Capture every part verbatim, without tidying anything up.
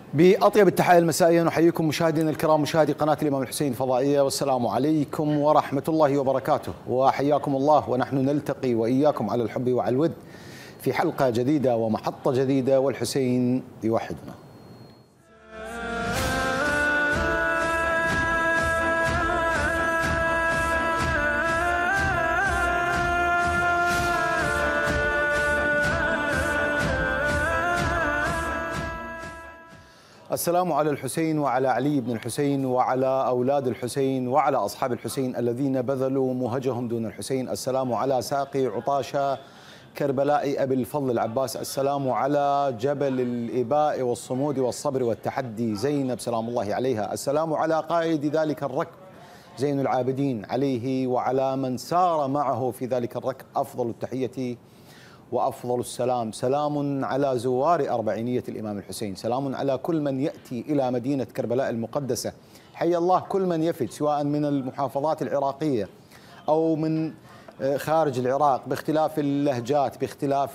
بأطيب التحايا المسائية نحييكم مشاهدينا الكرام مشاهدي قناة الإمام الحسين الفضائية، والسلام عليكم ورحمة الله وبركاته، وحياكم الله ونحن نلتقي وإياكم على الحب وعلى الود في حلقة جديدة ومحطة جديدة، والحسين يوحدنا. السلام على الحسين وعلى علي بن الحسين وعلى أولاد الحسين وعلى أصحاب الحسين الذين بذلوا مهجهم دون الحسين. السلام على ساقي عطاشة كربلاء أبي الفضل العباس. السلام على جبل الإباء والصمود والصبر والتحدي زينب سلام الله عليها. السلام على قائد ذلك الركب زين العابدين عليه وعلى من سار معه في ذلك الركب أفضل التحية وأفضل السلام. سلام على زوار أربعينية الإمام الحسين، سلام على كل من يأتي إلى مدينة كربلاء المقدسة. حي الله كل من يفد سواء من المحافظات العراقية أو من خارج العراق، باختلاف اللهجات، باختلاف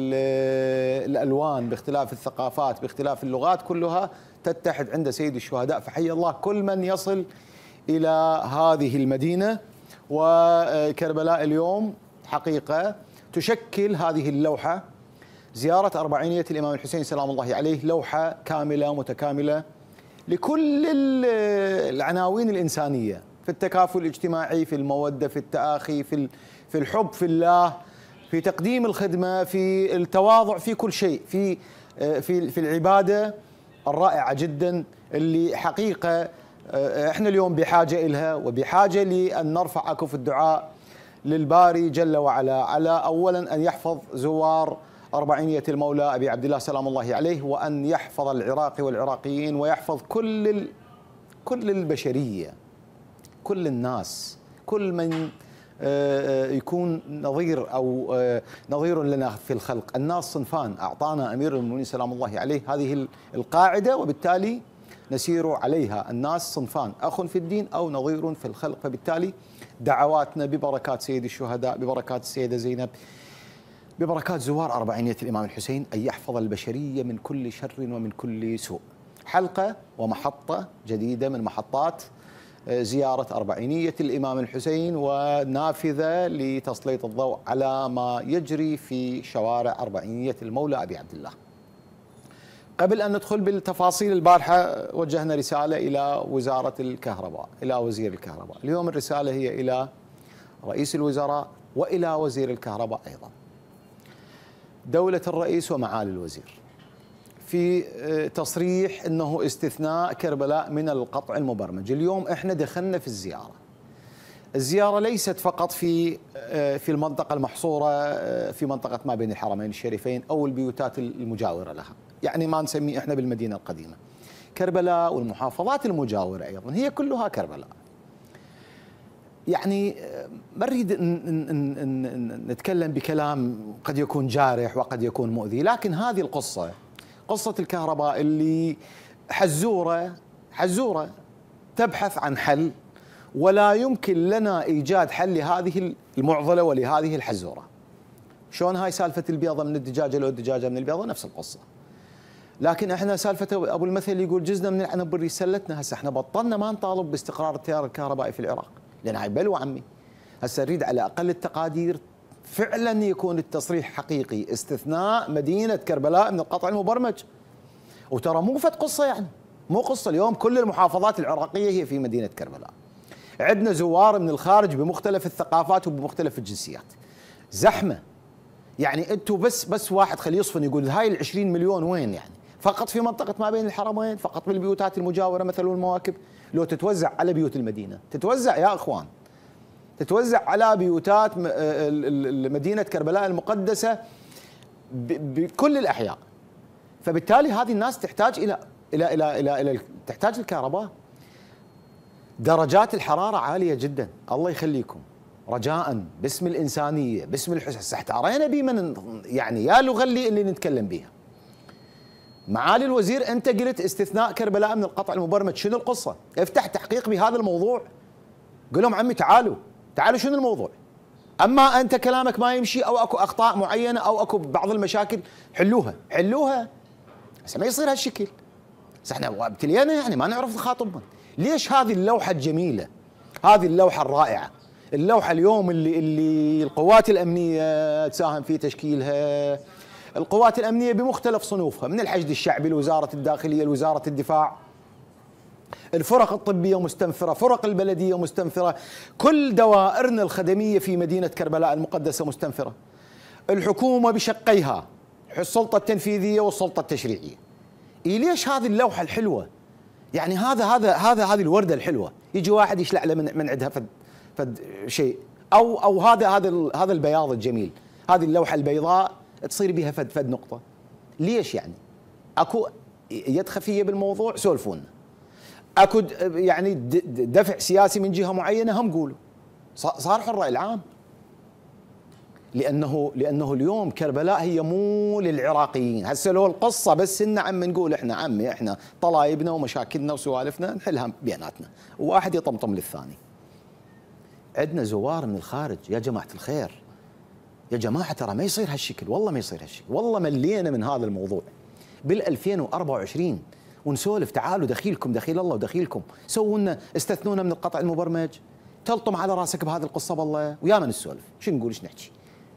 الألوان، باختلاف الثقافات، باختلاف اللغات، كلها تتحد عند سيد الشهداء. فحي الله كل من يصل إلى هذه المدينة. وكربلاء اليوم حقيقة تشكل هذه اللوحة زيارة أربعينية الإمام الحسين سلام الله عليه لوحة كاملة متكاملة لكل العناوين الإنسانية، في التكافل الاجتماعي، في المودة، في التآخي، في في الحب في الله، في تقديم الخدمة، في التواضع، في كل شيء، في في في العبادة الرائعة جدا اللي حقيقة احنا اليوم بحاجة إلها، وبحاجة لأن نرفع أكف الدعاء للباري جل وعلا على أولا أن يحفظ زوار أربعينية المولى أبي عبد الله سلام الله عليه، وأن يحفظ العراق والعراقيين، ويحفظ كل ال... كل البشرية، كل الناس، كل من يكون نظير أو نظير لنا في الخلق. الناس صنفان أعطانا أمير المؤمنين سلام الله عليه هذه القاعدة، وبالتالي نسير عليها. الناس صنفان، أخ في الدين أو نظير في الخلق. فبالتالي دعواتنا ببركات سيد الشهداء، ببركات السيدة زينب، ببركات زوار أربعينية الإمام الحسين، أن يحفظ البشرية من كل شر ومن كل سوء. حلقة ومحطة جديدة من محطات زيارة أربعينية الإمام الحسين، ونافذة لتسليط الضوء على ما يجري في شوارع أربعينية المولى أبي عبد الله. قبل أن ندخل بالتفاصيل، البارحة وجهنا رسالة إلى وزارة الكهرباء، إلى وزير الكهرباء. اليوم الرسالة هي إلى رئيس الوزراء وإلى وزير الكهرباء أيضا. دولة الرئيس ومعالي الوزير في تصريح أنه استثناء كربلاء من القطع المبرمج. اليوم إحنا دخلنا في الزيارة. الزيارة ليست فقط في في المنطقة المحصورة في منطقة ما بين الحرمين الشريفين أو البيوتات المجاورة لها، يعني ما نسميه إحنا بالمدينة القديمة. كربلاء والمحافظات المجاورة أيضا هي كلها كربلاء. يعني ما نريد نتكلم بكلام قد يكون جارح وقد يكون مؤذي، لكن هذه القصة، قصة الكهرباء اللي حزورة حزورة تبحث عن حل، ولا يمكن لنا إيجاد حل لهذه المعضلة ولهذه الحزورة. شلون هاي سالفة البيضة من الدجاجة لو الدجاجة من البيضة، نفس القصة. لكن احنا سالفة أبو المثل يقول جزنا من العنب بالريش سلتنا. هسه احنا بطلنا ما نطالب باستقرار التيار الكهربائي في العراق، لأن هاي بلوى عمي. هسه نريد على أقل التقادير فعلا يكون التصريح حقيقي، استثناء مدينة كربلاء من القطع المبرمج. وترى مو فت قصة، يعني مو قصة. اليوم كل المحافظات العراقية هي في مدينة كربلاء. عندنا زوار من الخارج بمختلف الثقافات وبمختلف الجنسيات، زحمة. يعني انتم بس بس واحد خليه يصفن يقول هاي العشرين مليون وين؟ يعني فقط في منطقة ما بين الحرمين، فقط بالبيوتات المجاورة مثل والمواكب. لو تتوزع على بيوت المدينة، تتوزع يا اخوان، تتوزع على بيوتات مدينة كربلاء المقدسة بكل الأحياء. فبالتالي هذه الناس تحتاج إلى إلى إلى إلى, إلى تحتاج الكهرباء. درجات الحرارة عالية جدا، الله يخليكم، رجاء باسم الإنسانية باسم الحسن. احتارينا بمن يعني يا لغلي اللي نتكلم بيها. معالي الوزير أنت قلت استثناء كربلاء من القطع المبرمج، شنو القصة؟ افتح تحقيق بهذا الموضوع، قل لهم عمي تعالوا تعالوا شنو الموضوع؟ أما أنت كلامك ما يمشي أو أكو أخطاء معينة أو أكو بعض المشاكل، حلوها حلوها. بس ما يصير هالشكل. بس احنا ابتلينا يعني ما نعرف نخاطبهم. ليش هذه اللوحه الجميله، هذه اللوحه الرائعه، اللوحه اليوم اللي اللي القوات الامنيه تساهم في تشكيلها، القوات الامنيه بمختلف صنوفها، من الحشد الشعبي لوزاره الداخليه لوزاره الدفاع، الفرق الطبيه مستنفره، فرق البلديه مستنفره، كل دوائرنا الخدميه في مدينه كربلاء المقدسه مستنفره. الحكومه بشقيها، السلطه التنفيذيه والسلطه التشريعيه. إيه ليش هذه اللوحه الحلوه؟ يعني هذا هذا هذا هذه الورده الحلوه، يجي واحد يشلع له من من عندها فد فد شيء، او او هذا هذا هذا البياض الجميل، هذه اللوحه البيضاء تصير بها فد فد نقطه. ليش يعني؟ اكو يد خفيه بالموضوع؟ سولفونا. اكو يعني دفع سياسي من جهه معينه؟ هم قولوا. صار الراي العام. لانه لانه اليوم كربلاء هي مو للعراقيين، هسه لو القصه بس ان عم نقول احنا عمي احنا طلايبنا ومشاكلنا وسوالفنا نحلها بيناتنا، وواحد يطمطم للثاني. عندنا زوار من الخارج يا جماعه الخير، يا جماعه ترى ما يصير هالشكل، والله ما يصير هالشكل، والله ملينا من هذا الموضوع. بال ألفين وأربعة وعشرين ونسولف تعالوا دخيلكم دخيل الله ودخيلكم، سووا لنا استثنونا من القطع المبرمج، تلطم على راسك بهذه القصه بالله، ويا ما نسولف، شو نقول ايش نحكي؟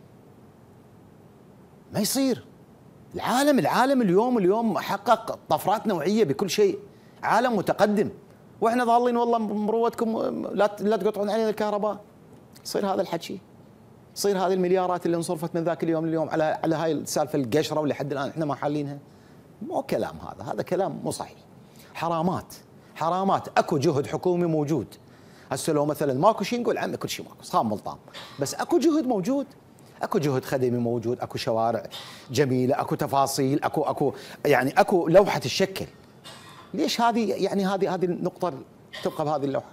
ما يصير. العالم العالم اليوم اليوم حقق طفرات نوعيه بكل شيء، عالم متقدم، واحنا ظالين والله مروتكم لا لا تقطعون علينا الكهرباء. يصير هذا الحكي؟ يصير هذه المليارات اللي انصرفت من ذاك اليوم لليوم على على هاي السالفه القشره واللي حد الان احنا ما حالينها؟ مو كلام هذا، هذا كلام مو صحيح. حرامات حرامات، اكو جهد حكومي موجود. هسه لو مثلا ماكو شيء نقول عمي كل شيء ماكو صام ملطام، بس اكو جهد موجود، اكو جهد خدمي موجود، اكو شوارع جميله، اكو تفاصيل، اكو اكو يعني اكو لوحه الشكل. ليش هذه يعني هذه هذه النقطه تبقى بهذه اللوحه؟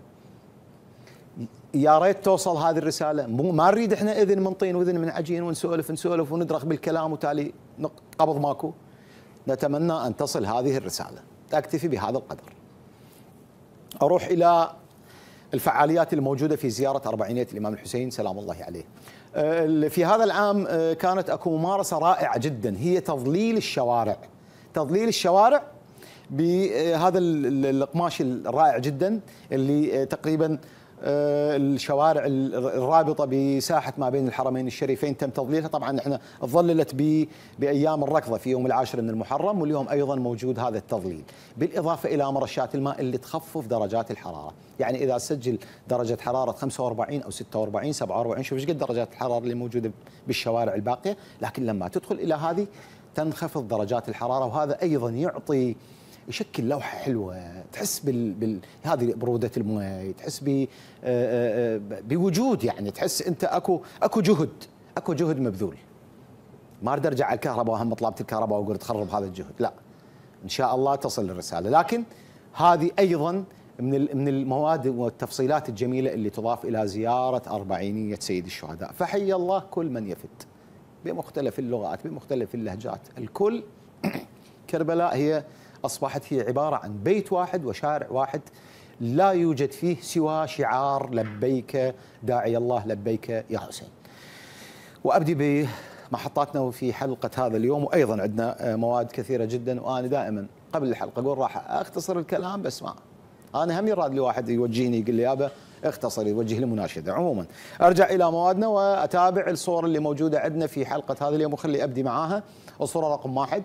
يا ريت توصل هذه الرساله، مو ما نريد احنا اذن من طين واذن من عجين ونسولف نسولف وندرخ بالكلام وتالي قبض ماكو. نتمنى ان تصل هذه الرساله. اكتفي بهذا القدر. اروح الى الفعاليات الموجوده في زياره اربعينيه الامام الحسين سلام الله عليه. في هذا العام كانت اكو ممارسه رائعه جدا، هي تظليل الشوارع. تظليل الشوارع بهذا القماش الرائع جدا اللي تقريبا الشوارع الرابطه بساحه ما بين الحرمين الشريفين تم تظليلها. طبعا احنا ظللت بايام الركضه في يوم العاشر من المحرم، واليوم ايضا موجود هذا التظليل، بالاضافه الى مرشات الماء اللي تخفف درجات الحراره. يعني اذا سجل درجه حراره خمسة وأربعين او ستة وأربعين سبعة وأربعين، شوف ايش قد درجات الحراره اللي موجوده بالشوارع الباقيه، لكن لما تدخل الى هذه تنخفض درجات الحراره، وهذا ايضا يعطي يشكل لوحه حلوه، تحس بال, بال... هذه بروده الماء، تحس ب بوجود، يعني تحس انت اكو اكو جهد، اكو جهد مبذول. ما اريد ارجع على الكهرباء هم طلبت الكهرباء واقول تخرب هذا الجهد، لا ان شاء الله تصل الرساله. لكن هذه ايضا من من المواد والتفصيلات الجميله اللي تضاف الى زياره اربعينيه سيد الشهداء. فحي الله كل من يفت بمختلف اللغات بمختلف اللهجات، الكل. كربلاء هي أصبحت هي عبارة عن بيت واحد وشارع واحد لا يوجد فيه سوى شعار لبيك داعي الله لبيك يا حسين. وأبدي بمحطاتنا في حلقة هذا اليوم، وأيضا عندنا مواد كثيرة جدا، وأنا دائما قبل الحلقة أقول راح أختصر الكلام، بس ما أنا هم يراد لي واحد يوجهني يقول لي يابا اختصر، يوجه لي مناشدة. عموما أرجع إلى موادنا وأتابع الصور اللي موجودة عندنا في حلقة هذا اليوم، وخلي أبدي معاها. الصورة رقم واحد،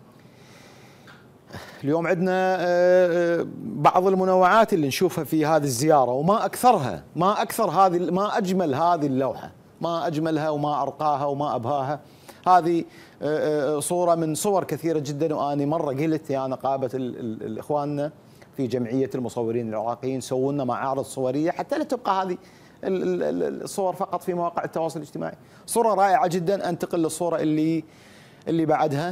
اليوم عندنا بعض المنوعات اللي نشوفها في هذه الزيارة، وما أكثرها، ما أكثر هذه، ما أجمل هذه اللوحة، ما أجملها وما أرقاها وما أبهاها. هذه صورة من صور كثيرة جدا، وأنا مرة قلت يا نقابة الإخواننا في جمعية المصورين العراقيين سووا لنا معارض صورية حتى لا تبقى هذه الصور فقط في مواقع التواصل الاجتماعي. صورة رائعة جدا. أنتقل للصورة اللي اللي بعدها،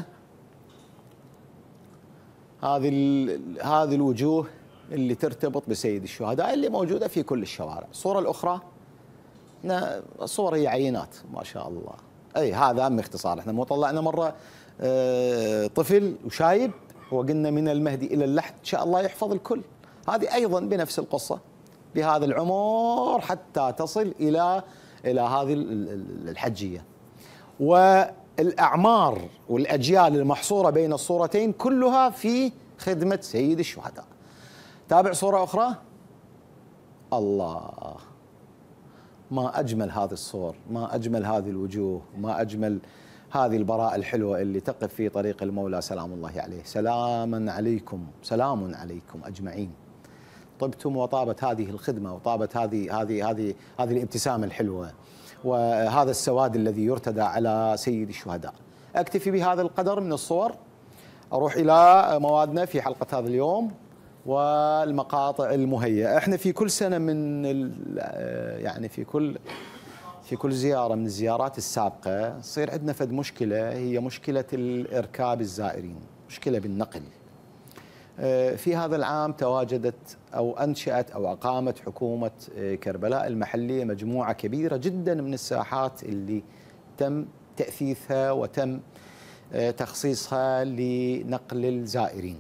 هذه هذه الوجوه اللي ترتبط بسيد الشهداء اللي موجوده في كل الشوارع. الصوره الاخرى الصور هي عينات ما شاء الله. اي هذا باختصار، احنا مو طلعنا مره اه طفل وشايب وقلنا من المهدي الى اللحد ان شاء الله يحفظ الكل. هذه ايضا بنفس القصه بهذا العمر حتى تصل الى الى هذه الحجيه. و الأعمار والأجيال المحصورة بين الصورتين كلها في خدمة سيد الشهداء. تابع صورة أخرى. الله، ما أجمل هذه الصور، ما أجمل هذه الوجوه، ما أجمل هذه البراءة الحلوة اللي تقف في طريق المولى سلام الله عليه. سلاما عليكم، سلام عليكم أجمعين. طبتم وطابت هذه الخدمة، وطابت هذه هذه هذه هذه الابتسامة الحلوة، وهذا السواد الذي يرتدى على سيد الشهداء. أكتفي بهذا القدر من الصور، أروح إلى موادنا في حلقة هذا اليوم والمقاطع المهيئة. احنا في كل سنة من يعني في كل في كل زيارة من الزيارات السابقة تصير عندنا فد مشكلة، هي مشكلة الإركاب الزائرين، مشكلة بالنقل. في هذا العام تواجدت أو أنشأت أو أقامت حكومة كربلاء المحلية مجموعة كبيرة جدا من الساحات اللي تم تأثيثها وتم تخصيصها لنقل الزائرين.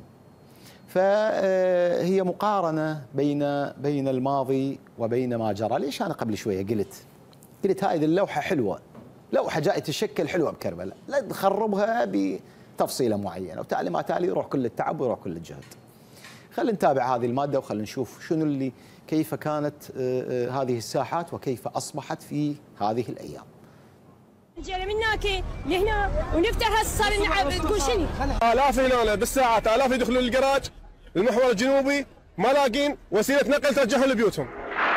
فهي مقارنة بين بين الماضي وبين ما جرى. ليش أنا قبل شوية قلت قلت هذه اللوحة حلوة، لوحة جاية تشكل حلوة بكربلاء، لا تخربها بتفصيلة معينة، وتالي ما تالي يروح كل التعب ويروح كل الجهد. خلينا نتابع هذه المادة وخلينا نشوف شنو اللي كيف كانت هذه الساحات وكيف أصبحت في هذه الأيام. جينا من هناك لهنا ونفتح هسه صار نلعب. تقول شنو؟ آلاف هنا بالساعات، آلاف يدخلون الجراج المحور الجنوبي ما لاقين وسيلة نقل ترجعهم لبيوتهم.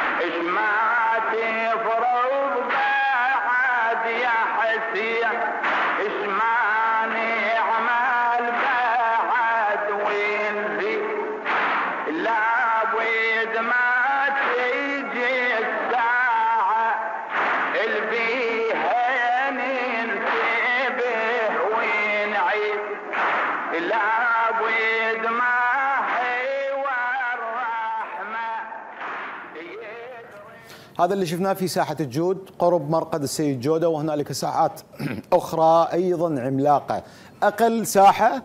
هذا اللي شفناه في ساحة الجود قرب مرقد السيد جودة، وهنالك ساحات أخرى أيضا عملاقة. أقل ساحة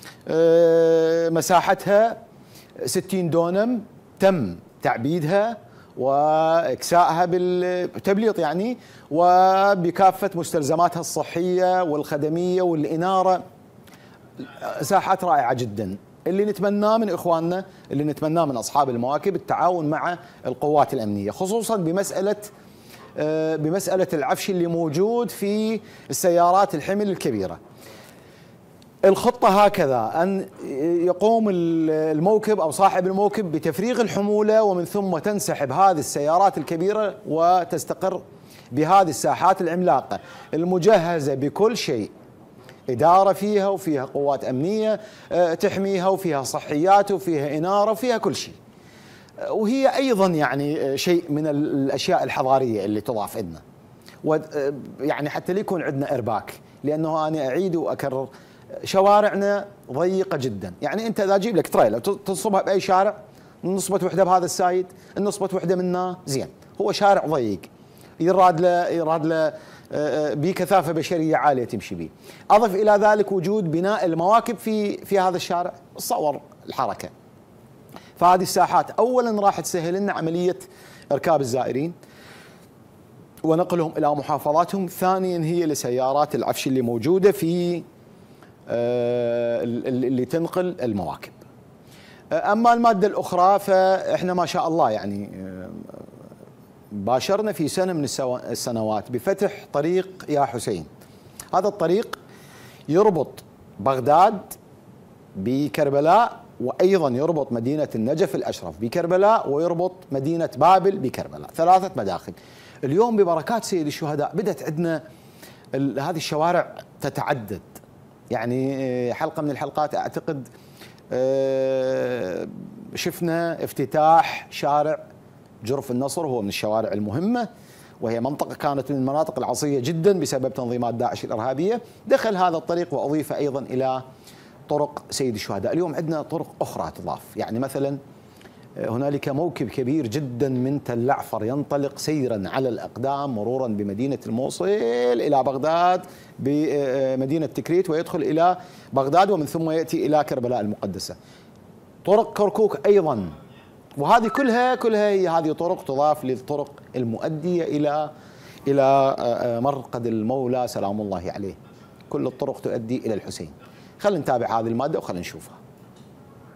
مساحتها ستين دونم تم تعبيدها وإكسائها بالتبليط يعني، وبكافة مستلزماتها الصحية والخدمية والإنارة. ساحات رائعة جدا. اللي نتمناه من إخواننا، اللي نتمناه من أصحاب المواكب التعاون مع القوات الأمنية، خصوصا بمسألة بمسألة العفش اللي موجود في السيارات الحمل الكبيرة. الخطة هكذا أن يقوم الموكب أو صاحب الموكب بتفريغ الحمولة، ومن ثم تنسحب هذه السيارات الكبيرة وتستقر بهذه الساحات العملاقة المجهزة بكل شيء، إدارة فيها وفيها قوات أمنية تحميها وفيها صحيات وفيها إنارة وفيها كل شيء. وهي أيضا يعني شيء من الأشياء الحضارية اللي تضاف لنا، ويعني حتى ليكون عندنا إرباك، لأنه أنا أعيد وأكرر شوارعنا ضيقة جدا. يعني أنت إذا أجيب لك تريلر تنصبها بأي شارع، نصبت وحدة بهذا السايد، نصبت وحدة منها زين، هو شارع ضيق يراد له يراد له بكثافة بشرية عالية تمشي به. أضف إلى ذلك وجود بناء المواكب في في هذا الشارع، تصور الحركة. فهذه الساحات أولا راح تسهل لنا عملية إركاب الزائرين ونقلهم إلى محافظاتهم، ثانيا هي لسيارات العفش اللي موجودة في اللي تنقل المواكب. أما المادة الأخرى فإحنا ما شاء الله يعني باشرنا في سنة من السنوات بفتح طريق يا حسين. هذا الطريق يربط بغداد بكربلاء، وأيضا يربط مدينة النجف الأشرف بكربلاء، ويربط مدينة بابل بكربلاء، ثلاثة مداخل. اليوم ببركات سيد الشهداء بدأت عندنا هذه الشوارع تتعدد. يعني حلقة من الحلقات أعتقد شفنا افتتاح شارع جرف النصر، هو من الشوارع المهمة، وهي منطقة كانت من المناطق العصية جدا بسبب تنظيمات داعش الإرهابية. دخل هذا الطريق وأضيف أيضا إلى طرق سيد الشهداء. اليوم عندنا طرق أخرى تضاف، يعني مثلا هنالك موكب كبير جدا من تل عفر ينطلق سيرا على الأقدام مرورا بمدينة الموصل إلى بغداد بمدينة تكريت، ويدخل إلى بغداد ومن ثم يأتي إلى كربلاء المقدسة. طرق كركوك أيضا، وهذه كلها كلها هي هذه طرق تضاف للطرق المؤدية إلى إلى مرقد المولى سلام الله عليه. كل الطرق تؤدي إلى الحسين. خلينا نتابع هذه المادة وخلينا نشوفها.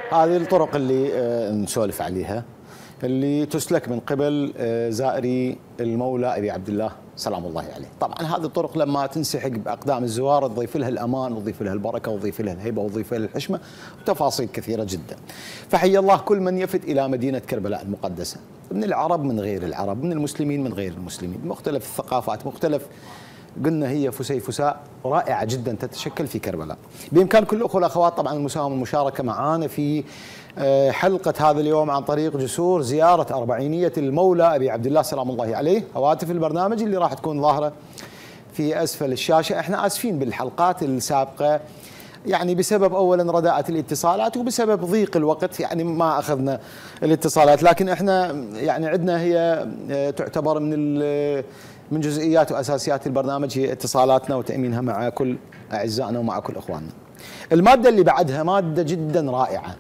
هذه الطرق اللي نسولف عليها اللي تسلك من قبل زائري المولى ابي عبد الله سلام الله عليه. طبعا هذه الطرق لما تنسحق باقدام الزوار تضيف لها الامان وتضيف لها البركه وتضيف لها الهيبه وتضيف لها الحشمه وتفاصيل كثيره جدا. فحي الله كل من يفد الى مدينه كربلاء المقدسه، من العرب من غير العرب، من المسلمين من غير المسلمين، مختلف الثقافات، مختلف، قلنا هي فسيفساء رائعه جدا تتشكل في كربلاء. بامكان كل الاخوه والاخوات طبعا المساهمه والمشاركه معانا في حلقة هذا اليوم عن طريق جسور زيارة أربعينية المولى أبي عبد الله سلام الله عليه. هواتف البرنامج اللي راح تكون ظاهرة في أسفل الشاشة. احنا آسفين بالحلقات السابقة يعني بسبب أولا رداءة الاتصالات وبسبب ضيق الوقت يعني ما أخذنا الاتصالات، لكن احنا يعني عندنا هي تعتبر من من جزئيات وأساسيات البرنامج هي اتصالاتنا وتأمينها مع كل أعزائنا ومع كل إخواننا. المادة اللي بعدها مادة جدا رائعة،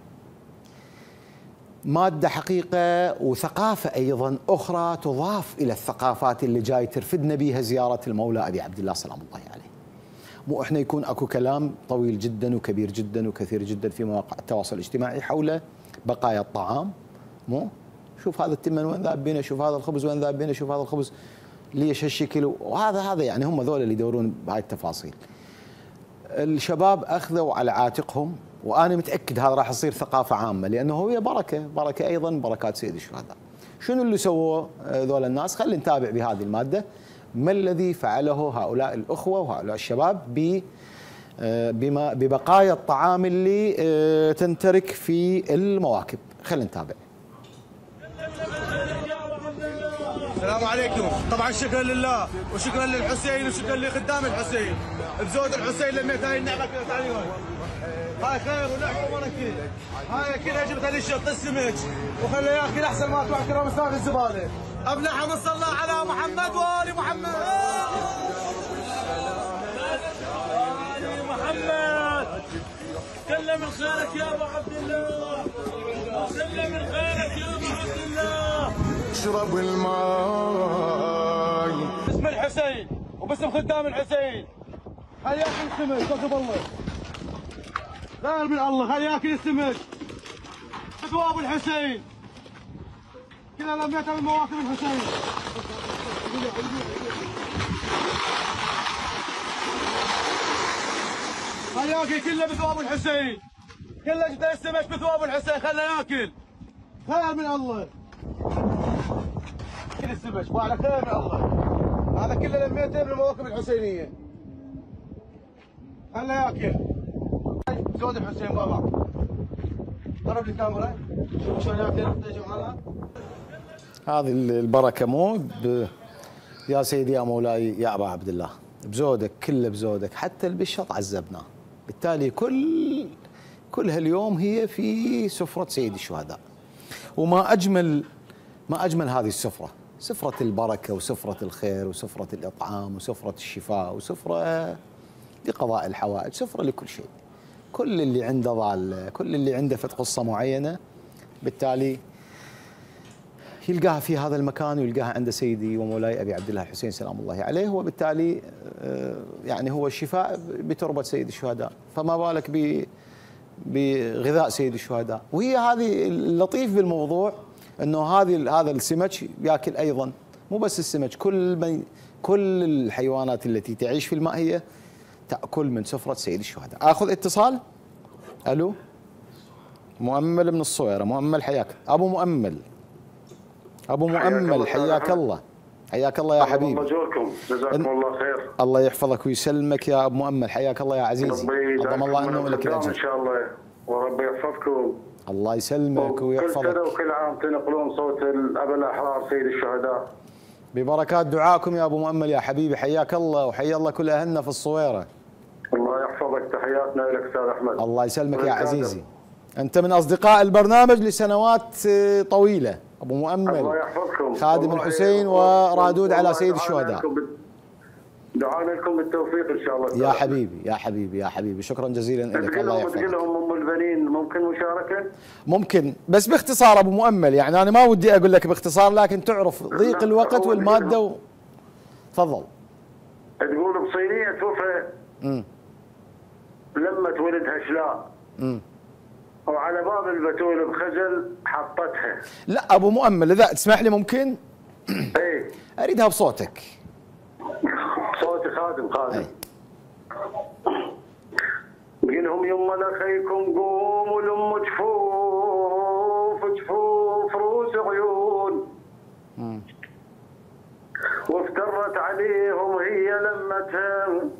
مادة حقيقة وثقافة أيضا أخرى تضاف إلى الثقافات اللي جاي ترفدنا بها زيارة المولى أبي عبد الله سلام الله عليه. مو إحنا يكون أكو كلام طويل جدا وكبير جدا وكثير جدا في مواقع التواصل الاجتماعي حول بقايا الطعام، مو شوف هذا التمن وين ذاب بينا، شوف هذا الخبز وين ذاب بينا، شوف هذا الخبز ليش هالشكل، وهذا هذا يعني هم ذول اللي يدورون بهاي التفاصيل. الشباب أخذوا على عاتقهم وأنا متأكد هذا راح يصير ثقافة عامة لأنه هي بركة، بركة أيضا بركات سيد الشهداء. شنو اللي سووه ذول الناس؟ خلينا نتابع بهذه المادة ما الذي فعله هؤلاء الأخوة وهؤلاء الشباب بما ببقايا الطعام اللي تنترك في المواكب. خلينا نتابع. السلام عليكم. طبعا شكرا لله وشكرا للحسين وشكرا لخدام الحسين بزود الحسين لميت هاي النعمه كلها. تعالي هون هاي خير ونعمه وبركه، هاي كلها جبت لي شط السمك وخليه ياكل احسن ما تروح كرام مسافه الزباله. ابلعها صلى على محمد وال محمد. ال محمد كل من خيرك يا ابو عبد الله، كل من خيرك يا ابو عبد الله. اشرب الماي باسم الحسين وباسم خدام الحسين. خلي ياكل السمك كتب الله، لا من الله خلي ياكل السمك بثواب الحسين. كلها لميتها من مواكب الحسين. خلي ياكل كله بثواب الحسين، كله جبت السمك بثواب الحسين. خليه ياكل خير من الله. كل السمك وعلى خير من الله. هذا كله لميته من المواكب الحسينيه. خليه ياكل زود الحسين بابا. قرب لي الكاميرا شوف شلون ياكل يا جماعه. هذه البركه مو ب... يا سيدي يا مولاي يا ابا عبد الله بزودك كله بزودك، حتى البشط عذبناه. بالتالي كل كل هاليوم هي في سفره سيد الشهداء. وما اجمل ما اجمل هذه السفره، سفره البركه وسفره الخير وسفره الاطعام وسفره الشفاء وسفره لقضاء الحوائج، سفره لكل شيء. كل اللي عنده ضال، كل اللي عنده فت قصه معينه بالتالي يلقاها في هذا المكان ويلقاها عند سيدي ومولاي ابي عبد الله الحسين سلام الله عليه، وبالتالي يعني هو الشفاء بتربه سيد الشهداء، فما بالك ب بغذاء سيد الشهداء. وهي هذه اللطيف بالموضوع انه هذه هذا السمك ياكل ايضا، مو بس السمك، كل من كل الحيوانات التي تعيش في الماء هي تاكل من سفره سيد الشهداء. اخذ اتصال. الو مؤمل من الصويره. مؤمل حياك. ابو مؤمل ابو مؤمل حياك الله. حياك الله يا حبيبي. الله يجزاكم جزاكم الله خير. الله يحفظك ويسلمك يا ابو مؤمل. حياك الله يا عزيزي. عظم الله انه لك الاجر ان شاء الله، وربي يحفظكم. الله يسلمك ويحفظك. كل سنه وكل عام تنقلون صوت الاباء الاحرار سيد الشهداء ببركات دعائكم يا ابو مؤمل يا حبيبي. حياك الله وحيا الله كل اهلنا في الصويره. الله يحفظك. تحياتنا لك استاذ احمد. الله يسلمك يا عزيزي. انت من اصدقاء البرنامج لسنوات طويله ابو مؤمل. الله يحفظكم. خادم الحسين ورادود على سيد الشهداء. دعانا لكم بالتوفيق ان شاء الله. يا حبيبي يا حبيبي يا حبيبي شكرا جزيلا لك. الله يحفظك. تقول لهم ام البنين ممكن مشاركه؟ ممكن بس باختصار ابو مؤمل، يعني انا ما ودي اقول لك باختصار لكن تعرف ضيق الوقت والماده و... تفضل. تقول بصينيه توفى امم لما ولدها شلاء. امم وعلى باب البتول بخجل حطتها. لا ابو مؤمل اذا تسمح لي ممكن؟ ايه اريدها بصوتك. صوتي خادم خادم. قلهم يما لخيكم قوموا لام جفوف جفوف روس عيون. مم. وافترت عليهم هي لمتهم.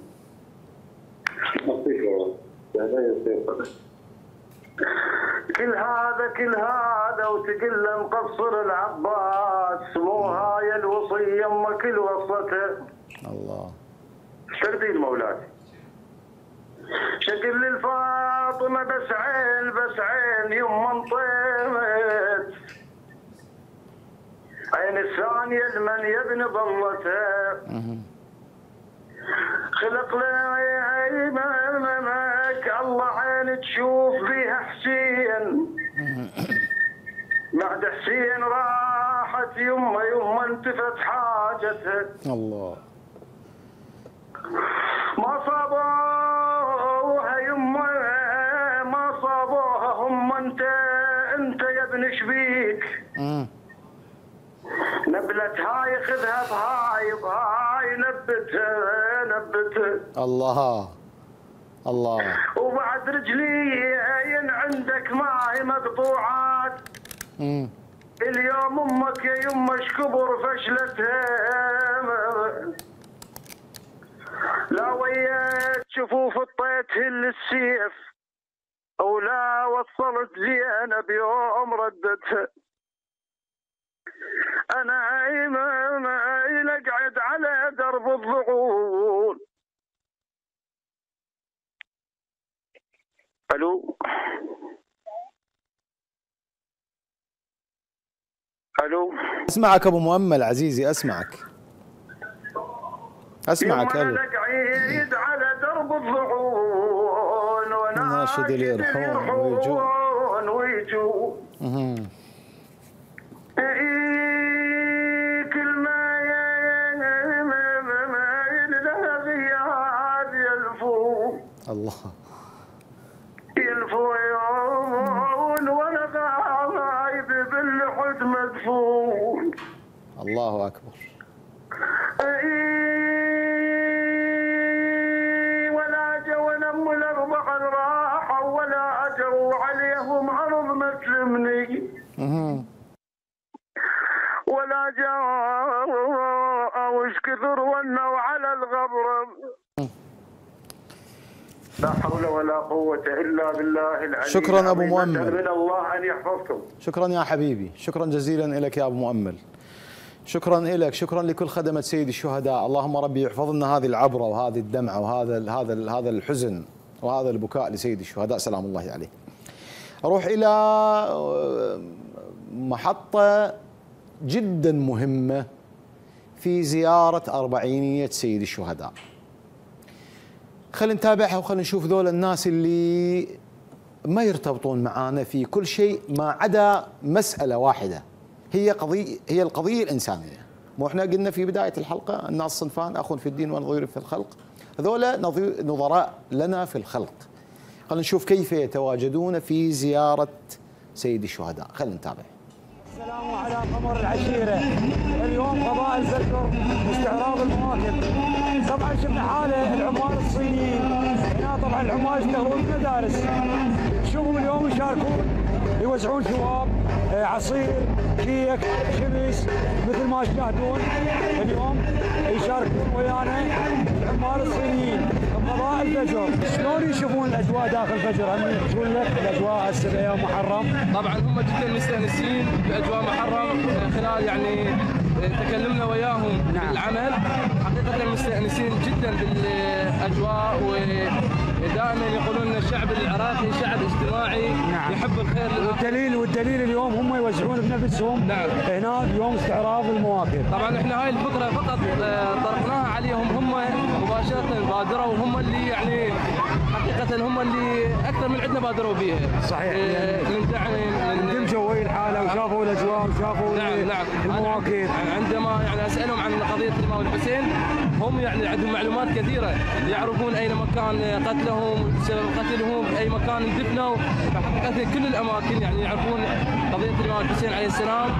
كل هذا كل هذا وتقل مقصر العباس مو هاي الوصيه امك الوصته. الله. ترديد مولاتي. شكل للفاطمه بس عين بس عين يما انطيمت. عين الثانيه المن يبني ظلته. خلق لي مك الله عين تشوف بيها حسين. بعد حسين راحت يما يما انتفت حاجتها. الله. ما صابوها يما ما صابوها هم انت انت يا ابن شبيك. نبلت هاي خذها بهاي بهاي نبتها نبتها. الله الله. وبعد رجلين عندك ماهي مقطوعات. امم اليوم امك يا يما شكبر فشلتها. لا وياك شفوف الطيت للسيف ولا وصلت زينب يوم ردتها. انا ما اقعد على درب الضغول. الو الو اسمعك ابو مؤمل عزيزي اسمعك اسمعك. الو انا قاعد على درب الضغول وناشد اللي يروحون ويجون ويجون. كل ما غياب يلفو. الله. يلفو يومون وانا غايب باللحد مدفون. الله اكبر. ولا جو نم الاربع راحوا ولا اجروا عليهم عرض مسلمني. ولا جاء وش كثر ونوا على الغبر. لا حول ولا قوة إلا بالله العلي. شكرا أبو مؤمل. من الله أن يحفظكم. شكرا يا حبيبي، شكرا جزيلا لك يا أبو مؤمل. شكرا لك، شكرا لكل خدمة سيد الشهداء. اللهم ربي يحفظ لنا هذه العبرة وهذه الدمعة وهذا هذا هذا الحزن وهذا البكاء لسيد الشهداء سلام الله عليه. أروح إلى محطة جدا مهمة في زيارة أربعينية سيد الشهداء. خلينا نتابعها وخلينا نشوف ذول الناس اللي ما يرتبطون معانا في كل شيء ما عدا مسألة واحدة، هي قضية هي القضية الإنسانية. مو احنا قلنا في بداية الحلقة الناس صنفان، أخ في الدين ونظير في الخلق. هذول نظراء لنا في الخلق. خلينا نشوف كيف يتواجدون في زيارة سيد الشهداء. خلينا نتابع. السلام على قمر العشيرة. اليوم قضاء الفجر استعراض المواكب. طبعا شفنا حاله العمال الصينيين هنا، طبعا العمال يشتغلون بالمدارس. شوفوا اليوم يشاركون يوزعون شواب، عصير، كيك، شمس، مثل ما تشاهدون اليوم يشاركون ويانا العمال الصينيين بقضاء الفجر. شلون يشوفون الاجواء داخل الفجر؟ هم يقولون لك الاجواء هسه بايام محرم. طبعا هم جدا مستانسين باجواء محرم من خلال يعني تكلمنا وياهم نعم. بالعمل حقيقه مستانسين جدا بالاجواء، ودائما يقولون ان الشعب العراقي شعب اجتماعي نعم. يحب الخير. والدليل والدليل اليوم هم يوزعون بنفسهم نعم. هنا اليوم استعراض المواكب. طبعا احنا هاي الفكره فقط طرحناها عليهم، هم مباشره بادروا وهم اللي يعني حقيقه هم اللي اكثر من عندنا بادروا بها. صحيح. اه من دعم من اندمجوا ويا الحاله وشافوا الاجواء وشافوا نعم نعم. انا اكيد. عندما يعني اسالهم عن قضيه الامام الحسين هم يعني عندهم معلومات كثيره، يعرفون اين مكان قتلهم، سبب قتلهم، اي مكان دفنوا، فحقيقه كل الاماكن يعني يعرفون قضيه الامام الحسين عليه السلام.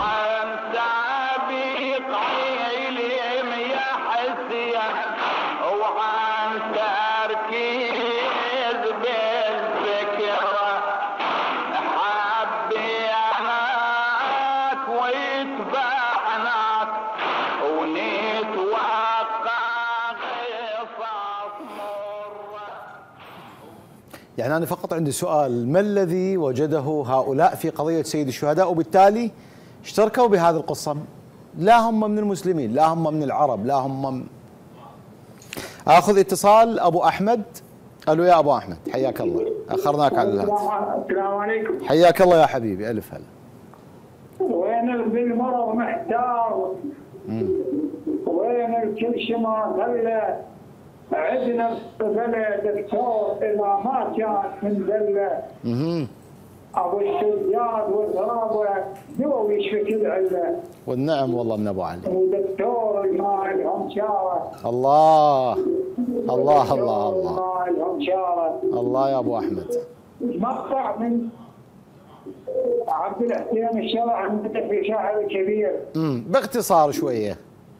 يعني أنا فقط عندي سؤال، ما الذي وجده هؤلاء في قضية سيد الشهداء وبالتالي اشتركوا بهذه القصة؟ لا هم من المسلمين، لا هم من العرب، لا هم من... آخذ اتصال أبو أحمد. ألو يا أبو أحمد، حياك الله، أخرناك على الهاتف. السلام عليكم. حياك الله يا حبيبي، ألف هلا. وين بالمرض محتار، وين الكل شما دلة، عندنا بلد دكتور إذا ما كان من دلة أبو السجاد والغرابة دو يشفي كل علة. والنعم والله من أبو علي. ودكتور ما لهم شارة. الله الله الله الله ما لهم شارة. الله يا أبو أحمد. مقطع من عبد الحسين الشرع في شاعر كبير. امم باختصار شويه.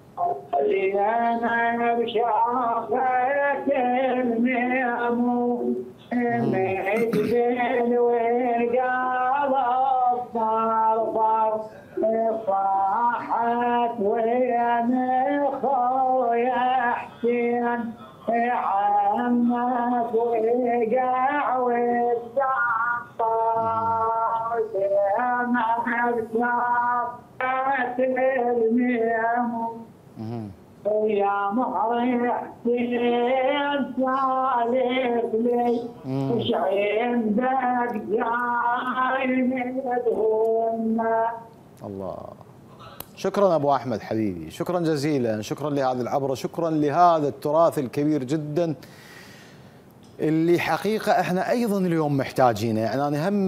انا بشافت الميمون مهجل والقلب صار صاحت وين خويا حسين عمك وقع والدعطار بشافت الميمون يا مهر حسين سالف لي وش عندك جاي مدهونا. الله، شكرا ابو احمد حبيبي، شكرا جزيلا، شكرا لهذه العبره، شكرا لهذا التراث الكبير جدا اللي حقيقه احنا ايضا اليوم محتاجينه. يعني انا هم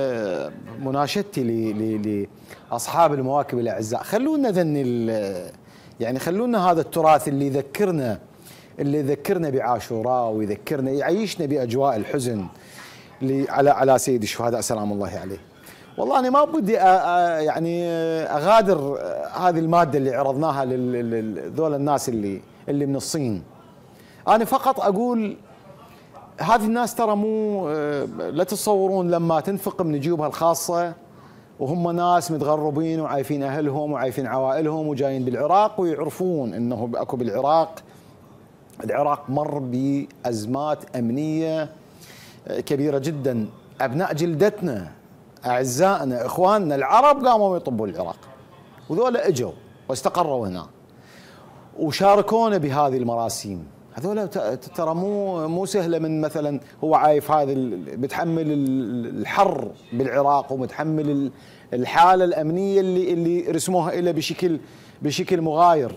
مناشدتي لاصحاب المواكب الاعزاء، خلونا ذني يعني خلونا هذا التراث اللي يذكرنا اللي يذكرنا بعاشوراء ويذكرنا يعيشنا باجواء الحزن على على سيد الشهداء سلام الله عليه. والله انا ما بدي يعني اغادر هذه الماده اللي عرضناها لذول الناس اللي اللي من الصين. انا فقط اقول هذه الناس ترى مو لا تتصورون لما تنفق من جيوبها الخاصه وهم ناس متغربين وعايفين اهلهم وعايفين عوائلهم وجايين بالعراق ويعرفون انه اكو بالعراق العراق مر بازمات امنيه كبيره جدا. ابناء جلدتنا اعزائنا اخواننا العرب قاموا يطبوا العراق وذولا اجوا واستقروا هنا وشاركونا بهذه المراسيم. هذول ترى مو مو سهله، من مثلا هو عايف هذا بتحمل الحر بالعراق ومتحمل الحاله الامنيه اللي اللي رسموها له بشكل بشكل مغاير،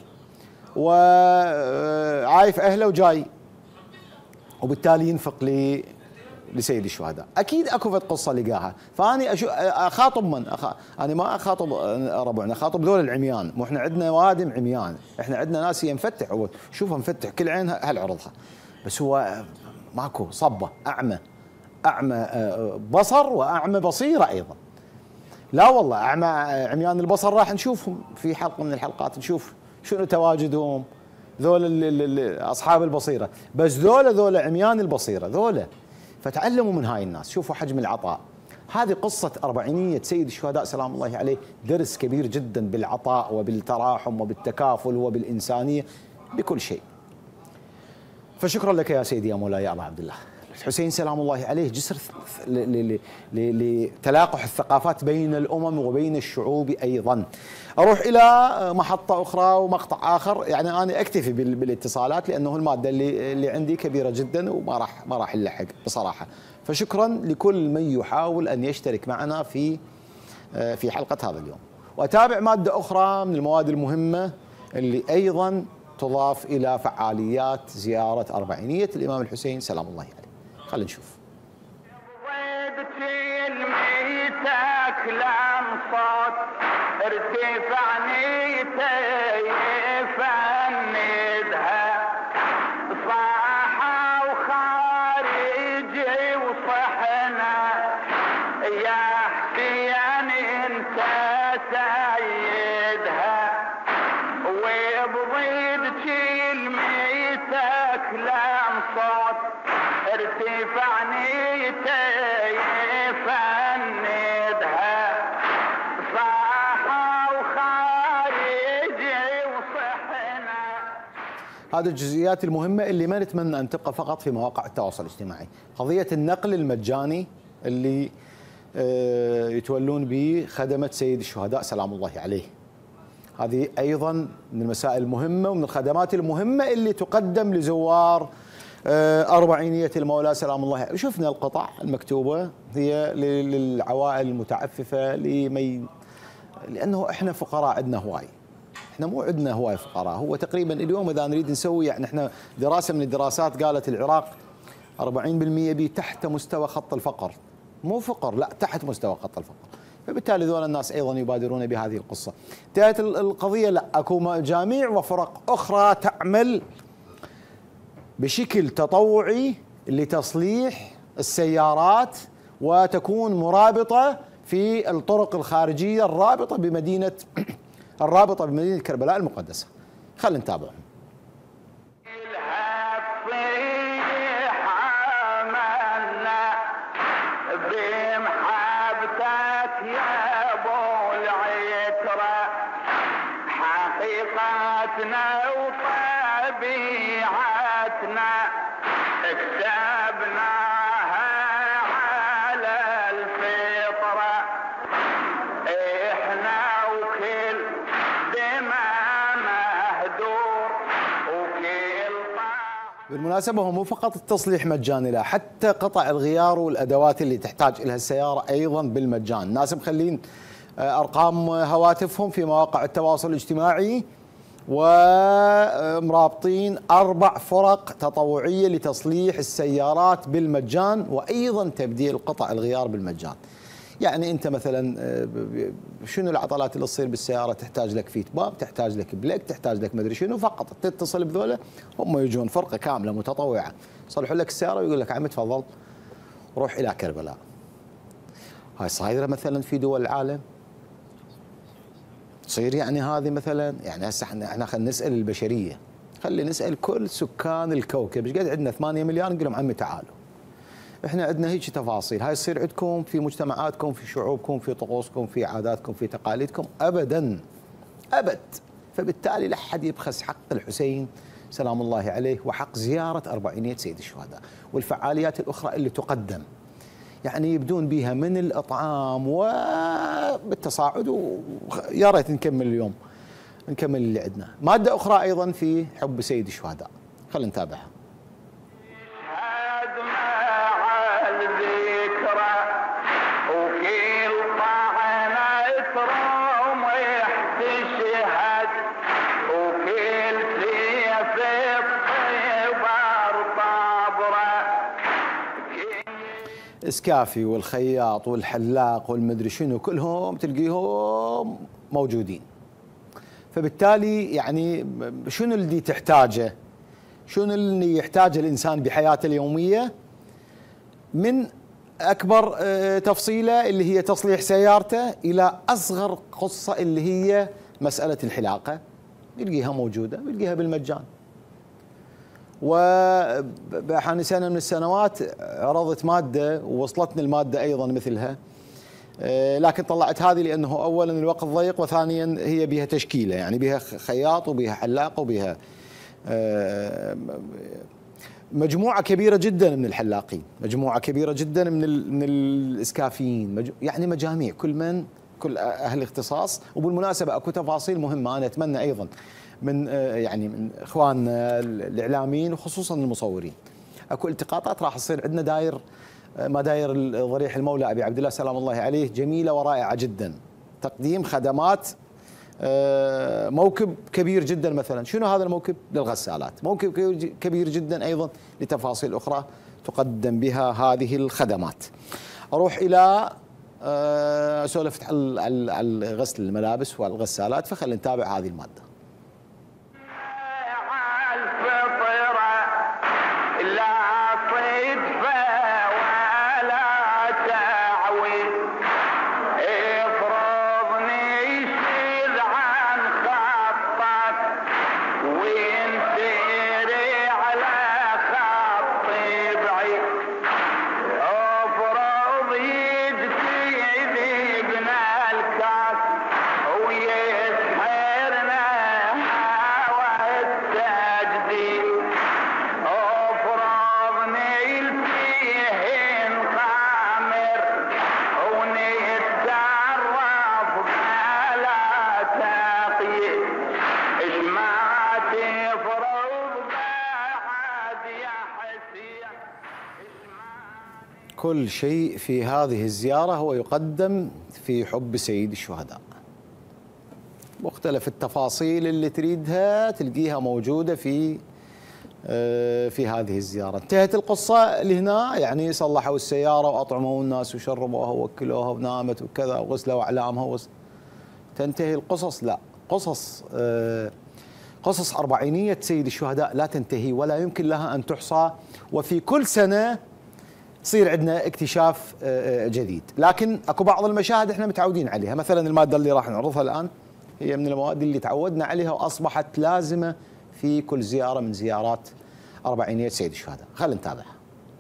وعايف اهله وجاي وبالتالي ينفق لي لسيد الشهداء. اكيد اكو فد قصه لقاها، فاني أشو اخاطب من أخ... انا ما اخاطب ربعنا، اخاطب ذول العميان. مو احنا عندنا وادم عميان، احنا عندنا ناس ينفتح، هو شوفها مفتح كل عينها هالعرضها، بس هو ماكو صبه، اعمى اعمى بصر واعمى بصيره ايضا. لا والله اعمى عميان البصر راح نشوفهم في حلقه من الحلقات، نشوف شنو تواجدهم ذول اصحاب البصيره، بس ذولا ذولا عميان البصيره ذولا. فتعلموا من هاي الناس، شوفوا حجم العطاء. هذه قصة أربعينية سيد الشهداء سلام الله عليه، درس كبير جدا بالعطاء وبالتراحم وبالتكافل وبالإنسانية بكل شيء. فشكرا لك يا سيدي يا مولاي يا أبا عبد الله. الحسين سلام الله عليه جسر لتلاقح الثقافات بين الأمم وبين الشعوب أيضا. أروح إلى محطة أخرى ومقطع آخر، يعني أنا أكتفي بالاتصالات لأنه المادة اللي اللي عندي كبيرة جدا وما راح ما راح نلحق بصراحة. فشكرا لكل من يحاول أن يشترك معنا في في حلقة هذا اليوم. وأتابع مادة أخرى من المواد المهمة اللي أيضا تضاف إلى فعاليات زيارة أربعينية الإمام الحسين سلام الله عليه. خلينا نشوف. ارتفع نيته يفندها صاحة وخارجي وصحنا يا حسين انت سيدها وبضيد كلمتك لم صوت ارتفع نيته يفندها صاحة وخارجي وصحنا. هذه الجزئيات المهمة اللي ما نتمنى أن تبقى فقط في مواقع التواصل الاجتماعي. قضية النقل المجاني اللي يتولون به خدمة سيد الشهداء سلام الله عليه، هذه أيضا من المسائل المهمة ومن الخدمات المهمة اللي تقدم لزوار أربعينية المولى سلام الله عليه. شفنا القطع المكتوبة هي للعوائل المتعففة لمي... لأنه إحنا فقراء عندنا هواي، احنا مو عندنا هواي فقراء. هو تقريبا اليوم اذا نريد نسوي يعني احنا دراسه من الدراسات قالت العراق أربعين بالمئة بي تحت مستوى خط الفقر، مو فقر لا تحت مستوى خط الفقر، فبالتالي ذول الناس ايضا يبادرون بهذه القصه. انتهت القضيه، لا اكو مجاميع وفرق اخرى تعمل بشكل تطوعي لتصليح السيارات وتكون مرابطه في الطرق الخارجيه الرابطه بمدينه الرابطة بمدينة كربلاء المقدسة. خلينا نتابع. بمحبتك يا ابو العترة حقيقتنا وطبيعتنا اكتبناها على الفطرة احنا وكل بالمناسبة هو مو فقط التصليح مجاني، لا حتى قطع الغيار والأدوات اللي تحتاج إليها السيارة أيضا بالمجان. الناس مخلين أرقام هواتفهم في مواقع التواصل الاجتماعي ومرابطين أربع فرق تطوعية لتصليح السيارات بالمجان وأيضا تبديل قطع الغيار بالمجان. يعني انت مثلا شنو العطلات اللي تصير بالسياره؟ تحتاج لك فيت باب، تحتاج لك بليك، تحتاج لك مدري شنو، فقط تتصل بذولا هم يجون فرقه كامله متطوعه يصلحوا لك السياره ويقول لك عمي تفضل روح الى كربلاء. هاي صايره مثلا في دول العالم، تصير يعني هذه مثلا يعني هسه احنا احنا خلينا نسال البشريه، خلي نسال كل سكان الكوكب، ايش قد عندنا ثمانية مليار، نقول لهم عمي تعالوا احنا عندنا هيك تفاصيل، هاي تصير عندكم في مجتمعاتكم، في شعوبكم، في طقوسكم، في عاداتكم، في تقاليدكم؟ ابدا ابد. فبالتالي لا احد يبخس حق الحسين سلام الله عليه وحق زياره اربعينيه سيد الشهداء والفعاليات الاخرى اللي تقدم، يعني يبدون بها من الاطعام وبالتصاعد. ويا ريت نكمل اليوم نكمل اللي عندنا. ماده اخرى ايضا في حب سيد الشهداء، خلينا نتابعها. اسكافي والخياط والحلاق والمدري شنو كلهم تلقيهم موجودين. فبالتالي يعني شنو اللي تحتاجه؟ شنو اللي يحتاجه الانسان بحياته اليوميه؟ من اكبر تفصيله اللي هي تصليح سيارته الى اصغر قصه اللي هي مساله الحلاقه، يلقيها موجوده ويلقيها بالمجان. وبحان سنه من السنوات عرضت ماده ووصلتني الماده ايضا مثلها، لكن طلعت هذه لانه اولا الوقت ضيق وثانيا هي بها تشكيله، يعني بها خياط وبها حلاق وبها مجموعه كبيره جدا من الحلاقين، مجموعه كبيره جدا من من الاسكافيين، يعني مجاميع كل من كل اهل اختصاص. وبالمناسبه اكو تفاصيل مهمه انا اتمنى ايضا من يعني من اخواننا الاعلاميين وخصوصا المصورين، اكو التقاطات راح تصير عندنا داير مداير ضريح المولى ابي عبد الله سلام الله عليه جميله ورائعه جدا، تقديم خدمات موكب كبير جدا. مثلا شنو هذا الموكب؟ للغسالات، موكب كبير جدا ايضا لتفاصيل اخرى تقدم بها هذه الخدمات. اروح الى أه سولفت على على غسل الملابس والغسالات، فخلينا نتابع هذه الماده. كل شيء في هذه الزيارة هو يقدم في حب سيد الشهداء. مختلف التفاصيل اللي تريدها تلقيها موجودة في في هذه الزيارة. انتهت القصة لهنا، يعني صلحوا السيارة وأطعموا الناس وشربوها ووكلوها ونامت وكذا وغسلوا أعلامها وغسل. تنتهي القصص؟ لا، قصص قصص أربعينية سيد الشهداء لا تنتهي ولا يمكن لها أن تحصى، وفي كل سنة تصير عندنا اكتشاف جديد. لكن اكو بعض المشاهد احنا متعودين عليها، مثلا الماده اللي راح نعرضها الان هي من المواد اللي تعودنا عليها واصبحت لازمه في كل زياره من زيارات أربعينية سيد الشهداء. خلينا نتابعها.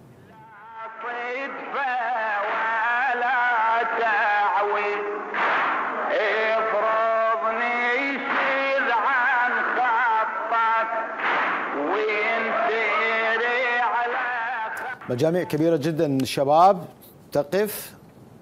مجاميع كبيرة جدا من الشباب تقف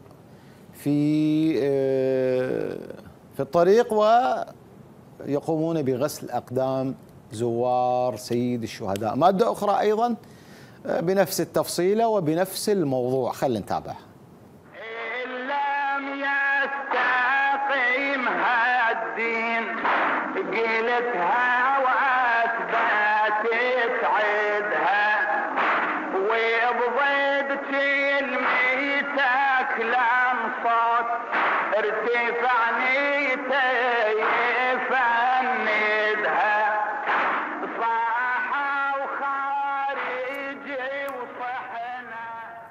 في في الطريق ويقومون بغسل أقدام زوار سيد الشهداء. مادة أخرى أيضا بنفس التفصيلة وبنفس الموضوع، خلينا نتابع. إن لم يستقيم هالدين قيلتها وأثبتت عدها وبضد كلمتك لم صوت ارتفع نيتي يفندها صاحة وخارجي وصحنا.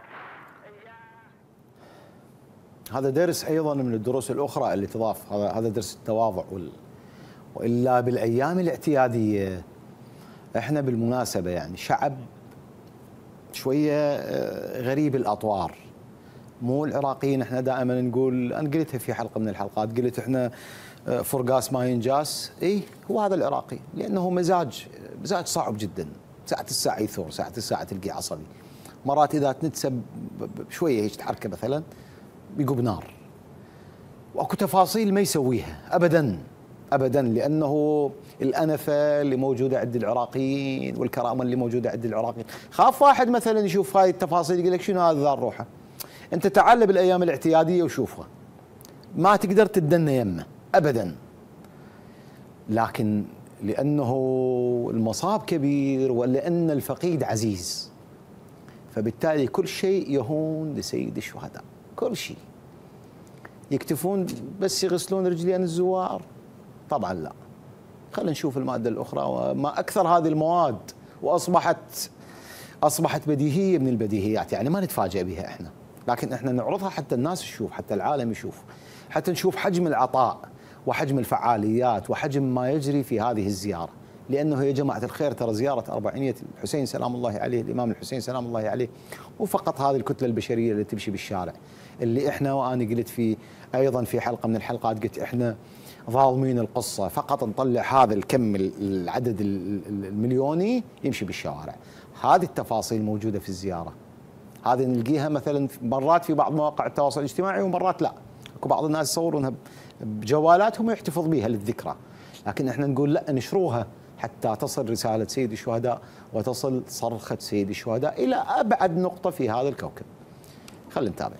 هذا درس ايضا من الدروس الاخرى اللي تضاف، هذا هذا درس التواضع وال... والا بالايام الاعتياديه احنا بالمناسبه يعني شعب شويه غريب الاطوار. مو العراقيين احنا دائما نقول، انا قلتها في حلقه من الحلقات، قلت احنا فرقاس ما ينجاس. اي هو هذا العراقي، لانه مزاج مزاج صعب جدا، ساعه الساعه يثور، ساعه الساعه تلقي عصبي، مرات اذا تنتسب شويه هيك تحركه مثلا بيقوب نار، واكو تفاصيل ما يسويها ابدا ابدا، لانه الانفه اللي موجوده عند العراقيين والكرامه اللي موجوده عند العراقيين. خاف واحد مثلا يشوف هاي التفاصيل يقول لك شنو هذا ذا الروحه. انت تعال بالايام الاعتياديه وشوفها، ما تقدر تدنى يمه ابدا. لكن لانه المصاب كبير ولان الفقيد عزيز، فبالتالي كل شيء يهون لسيد الشهداء، كل شيء. يكتفون بس يغسلون رجلين الزوار؟ طبعا لا. خلينا نشوف الماده الاخرى، وما اكثر هذه المواد واصبحت اصبحت بديهيه من البديهيات، يعني ما نتفاجئ بها احنا، لكن احنا نعرضها حتى الناس تشوف، حتى العالم يشوف، حتى نشوف حجم العطاء وحجم الفعاليات وحجم ما يجري في هذه الزياره. لانه يا جماعه الخير ترى زياره أربعينية الحسين سلام الله عليه، الامام الحسين سلام الله عليه، مو فقط هذه الكتله البشريه اللي تمشي بالشارع، اللي احنا وانا قلت في ايضا في حلقه من الحلقات، قلت احنا ظالمين القصه، فقط نطلع هذا الكم العدد المليوني يمشي بالشوارع. هذه التفاصيل موجوده في الزياره، هذه نلقيها مثلا مرات في بعض مواقع التواصل الاجتماعي ومرات لا. اكو بعض الناس يصورونها بجوالاتهم ويحتفظ بها للذكرى، لكن احنا نقول لا، نشروها حتى تصل رساله سيد الشهداء وتصل صرخه سيد الشهداء الى ابعد نقطه في هذا الكوكب. خلينا نتابع.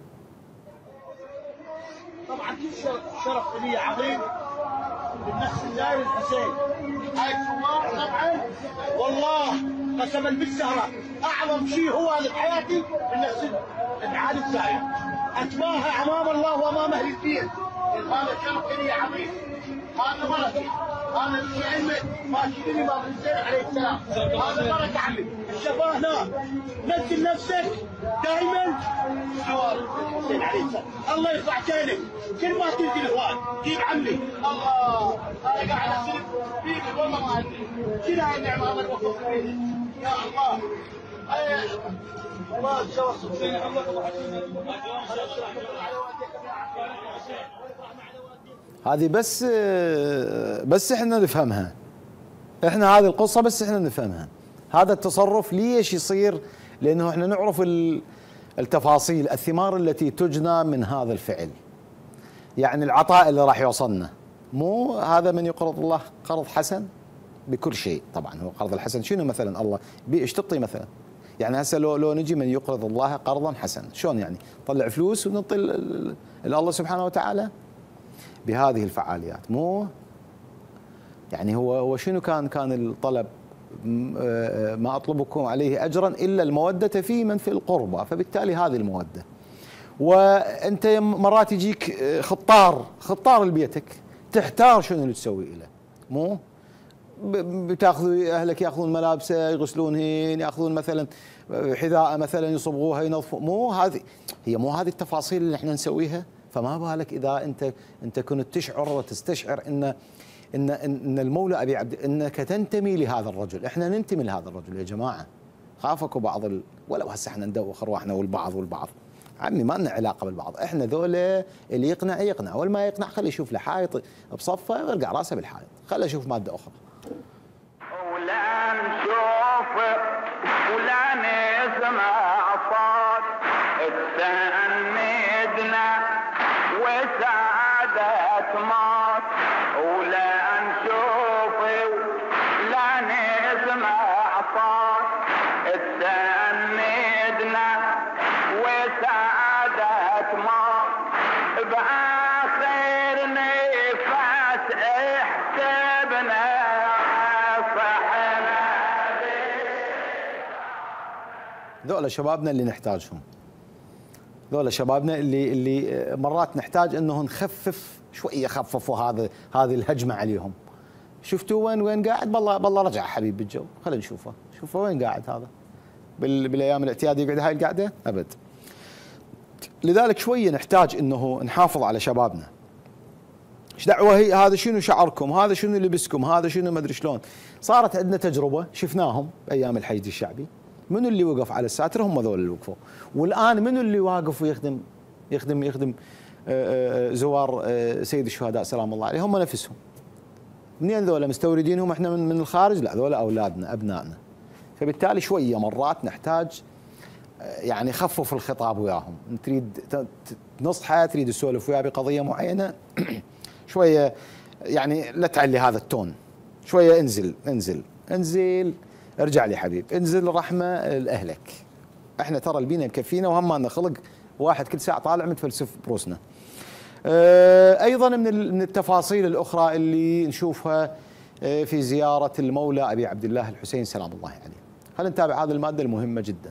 طبعا شرف لي عظيم بالنفس الزاير الحسين. هاي الثوار طبعا والله قسما بالزهره اعظم شيء هو هذا بحياتي بالنفس المعالي الزاير. اتباهى امام الله وامام اهل الدين. هذا شرف لي عظيم. هذا بركه. هذا من علمك ماشي لي امام الحسين عليه السلام. هذا بركه عمي. الشفاه هنا نزل نفسك دائما جوار الحسين عليه السلام. الله يرفع شانك. كل ما تنزل هواي جيب عمي. الله انا قاعد اصرف فيك والله ما عندي. شنو هاي النعمه الله يوفقك يا الله. الله يجزاك هذه بس بس احنا نفهمها. احنا هذه القصه بس احنا نفهمها. هذا التصرف ليش يصير؟ لانه احنا نعرف التفاصيل، الثمار التي تجنى من هذا الفعل. يعني العطاء اللي راح يوصلنا، مو هذا من يقرض الله قرض حسن بكل شيء. طبعا هو قرض الحسن شنو مثلا؟ الله ايش تعطي مثلا؟ يعني هسه لو لو نجي من يقرض الله قرضا حسنا، شلون يعني؟ طلع فلوس ونعطي الله سبحانه وتعالى بهذه الفعاليات. مو يعني هو هو شنو كان كان الطلب؟ ما اطلبكم عليه اجرا الا الموده في من في القربى، فبالتالي هذه الموده. وانت مرات يجيك خطار خطار لبيتك، تحتار شنو اللي تسوي له. مو بتاخذ اهلك ياخذون ملابسه يغسلونهن، ياخذون مثلا حذاء مثلا يصبغوها ينظفوا. مو هذه هي مو هذه التفاصيل اللي احنا نسويها. فما بالك اذا انت انت كنت تشعر وتستشعر ان ان ان المولى ابي عبد انك تنتمي لهذا الرجل. احنا ننتمي لهذا الرجل يا جماعه. خافكوا بعض ال... ولو هسه احنا ندوخ ارواحنا والبعض والبعض. عمي ما لنا علاقه بالبعض، احنا ذولا اللي يقنع يقنع، واللي ما يقنع خليه يشوف له حائط بصفه ويرقع راسه بالحائط، خليه يشوف ماده اخرى. ولا نشوف ولا نسمع صوت تسندنا وسعادة موت. ولا نشوف ولا نسمع صوت تسندنا وسعادة موت. بآخر نفس احسبنا ذولا شبابنا اللي نحتاجهم. ذولا شبابنا اللي اللي مرات نحتاج انه نخفف شويه، خففوا هذا هذه الهجمه عليهم. شفتوا وين وين قاعد؟ بالله بالله رجع حبيب بالجو، خلينا نشوفه، شوفه وين قاعد هذا؟ بالايام الاعتياديه يقعد هاي القعده؟ ابد. لذلك شويه نحتاج انه نحافظ على شبابنا. ايش دعوه هي هذا شنو شعركم؟ هذا شنو لبسكم؟ هذا شنو ما ادري شلون. صارت عندنا تجربه شفناهم ايام الحشد الشعبي. منو اللي وقف على الساتر؟ هم ذول اللي وقفوا. والان منو اللي واقف ويخدم يخدم يخدم زوار سيد الشهداء سلام الله عليه؟ هم نفسهم. منين ذولا؟ مستوردينهم احنا من من الخارج؟ لا، ذولا اولادنا ابنائنا. فبالتالي شويه مرات نحتاج يعني خفف الخطاب وياهم. تريد تنصحه، تريد تسولف وياه بقضيه معينه شويه يعني لا تعلي هذا التون. شويه انزل انزل انزل ارجع لي حبيب، انزل رحمه لاهلك. احنا ترى البينا مكفينا وهم ما خلق واحد كل ساعه طالع متفلسف بروسنا. اه ايضا من من التفاصيل الاخرى اللي نشوفها في زياره المولى ابي عبد الله الحسين سلام الله عليه. خلينا نتابع هذه الماده المهمه جدا.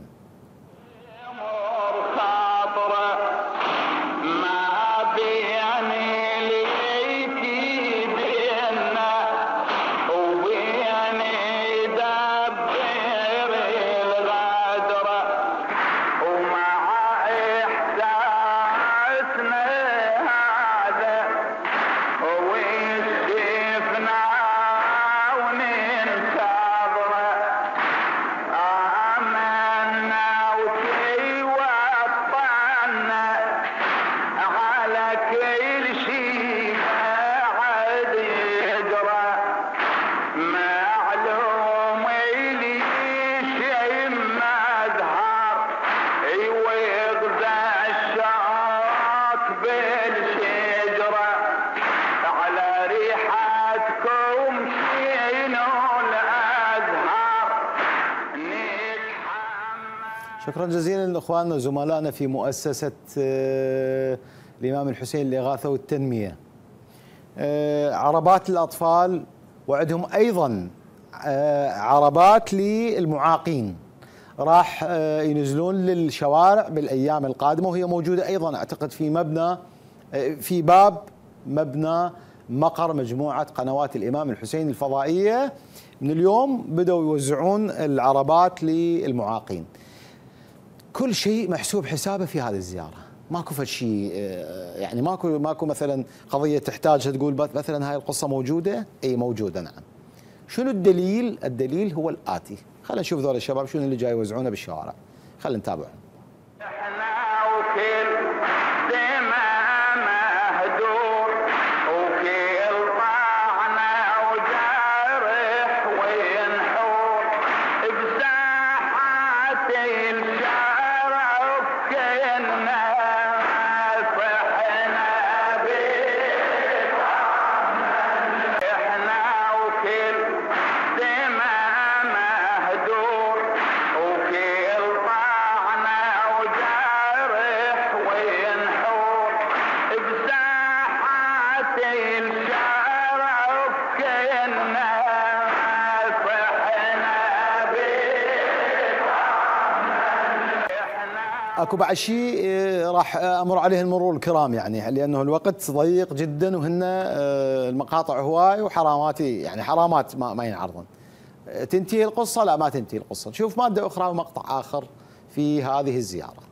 شكرا جزيلا لاخواننا وزملائنا في مؤسسه الامام الحسين للاغاثه والتنميه. عربات للاطفال وعندهم ايضا عربات للمعاقين. راح ينزلون للشوارع بالايام القادمه، وهي موجوده ايضا اعتقد في مبنى في باب مبنى مقر مجموعه قنوات الامام الحسين الفضائيه. من اليوم بدأوا يوزعون العربات للمعاقين. كل شيء محسوب حسابه في هذه الزياره، ماكو فد شيء يعني ماكو ماكو مثلا قضيه تحتاج تقول مثلا هاي القصه موجوده، اي موجوده نعم. شنو الدليل؟ الدليل هو الاتي، خلينا نشوف ذول الشباب شنو اللي جاي يوزعونه بالشوارع، خلينا نتابعهم. اكو بعد شيء راح امر عليه المرور الكرام يعني، لانه الوقت ضيق جدا وهن المقاطع هواي وحرامات يعني حرامات ما, ما ينعرضن. تنتهي القصه؟ لا ما تنتهي القصه، نشوف ماده اخرى ومقطع اخر في هذه الزياره.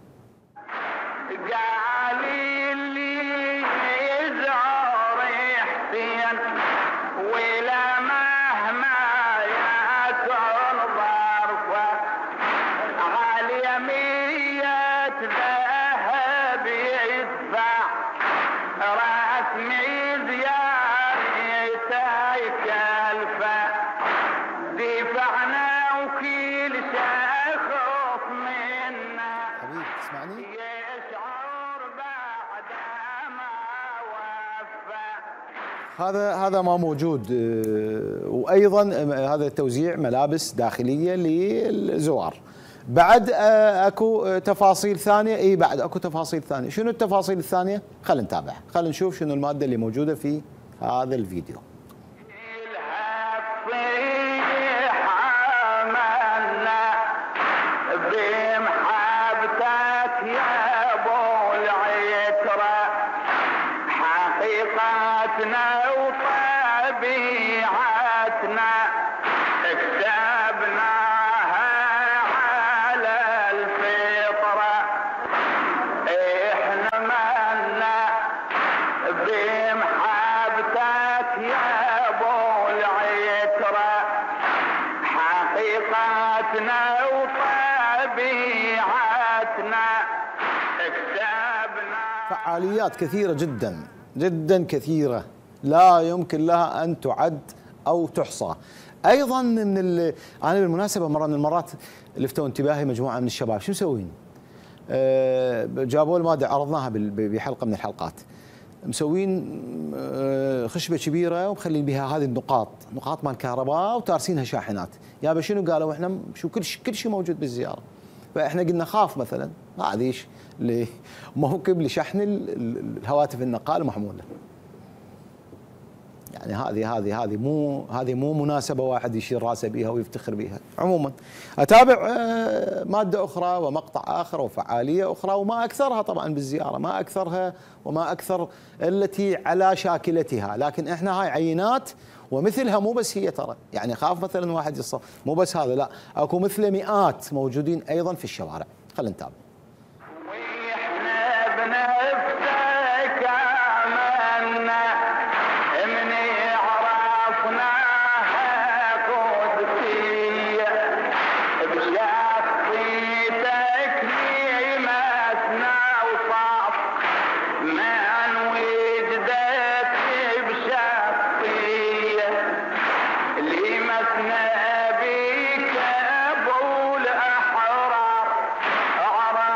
هذا هذا ما موجود، وايضا هذا توزيع ملابس داخليه للزوار. بعد اكو تفاصيل ثانيه، اي بعد اكو تفاصيل ثانيه، شنو التفاصيل الثانيه؟ خلينا نتابع، خلينا نشوف شنو الماده اللي موجوده في هذا الفيديو. فعاليات كثيرة جدا جدا كثيرة لا يمكن لها أن تعد أو تحصى. أيضا من ال... أنا بالمناسبة مرة من المرات لفتوا انتباهي مجموعة من الشباب، شو مسوين؟ أه جابوا المادة عرضناها بحلقة من الحلقات، مسوين أه خشبة كبيرة ومخلين بها هذه النقاط، نقاط مال كهرباء وتارسينها شاحنات. يا شنو قالوا؟ احنا شو كل شيء كل شيء موجود بالزيارة. فاحنا قلنا خاف مثلا هذه موكب لشحن الهواتف النقال المحموله. يعني هذه هذه هذه مو هذه مو مناسبه واحد يشير راسه بها ويفتخر بها. عموما اتابع ماده اخرى ومقطع اخر وفعاليه اخرى، وما اكثرها طبعا بالزياره، ما اكثرها وما اكثر التي على شاكلتها، لكن احنا هاي عينات ومثلها مو بس هي ترى، يعني خاف مثلا واحد يصف مو بس هذا، لا اكو مثل مئات موجودين ايضا في الشوارع. خلينا نتابع. أحرار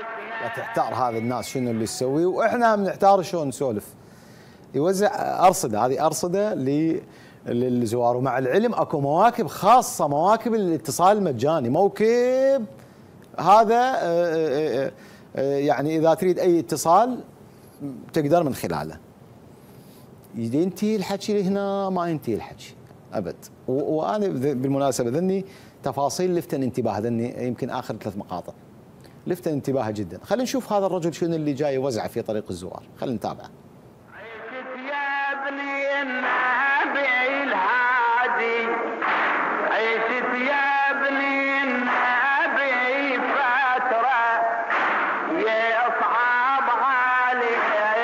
لا تحتار هذا الناس شنو اللي تسويه، واحنا بنحتار شلون نسولف. يوزع ارصده، هذه ارصده للزوار، ومع العلم اكو مواكب خاصه، مواكب الاتصال المجاني، موكب هذا يعني اذا تريد اي اتصال تقدر من خلاله. ينتهي الحكي هنا ما ينتهي الحكي ابد. وانا بالمناسبه ذني تفاصيل لفتن انتباه، ذني يمكن اخر ثلاث مقاطع لفتن انتباهه جدا. خلينا نشوف هذا الرجل شنو اللي جاي يوزعه في طريق الزوار، خلينا نتابعه. عشت يا ابني النبي الهادي، عشت يا ابني النبي فترة يصعب علي